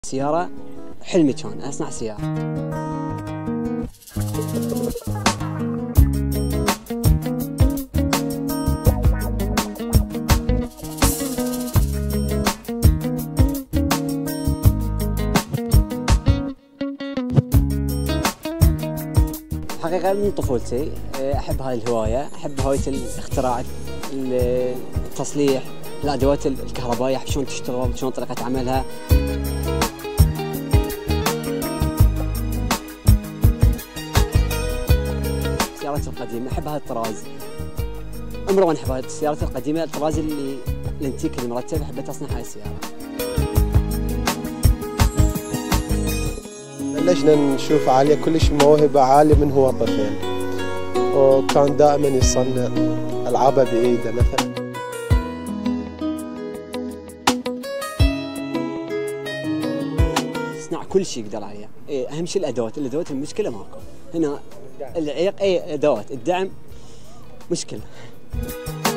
سيارة حلمي كان أصنع سيارة. حقيقة من طفولتي أحب هاي الهواية، أحب هواية الاختراع، التصليح، الأدوات الكهربائية، أحب شلون تشتغل، شلون طريقة عملها. السيارات القديمة أحب هذا الطراز، عمري ما أحب هذه السيارات القديمة، الطراز الانتيك المرتب، حبيت أصنع هاي السيارة. بلشنا نشوف عليه كلش موهبة عالية من هو طفل، وكان دائما يصنع ألعابه بإيده مثلا. يصنع كل شيء يقدر عليه، أهم شيء الأدوات المشكلة ماكو هنا، العيق أدوات، الدعم مشكلة.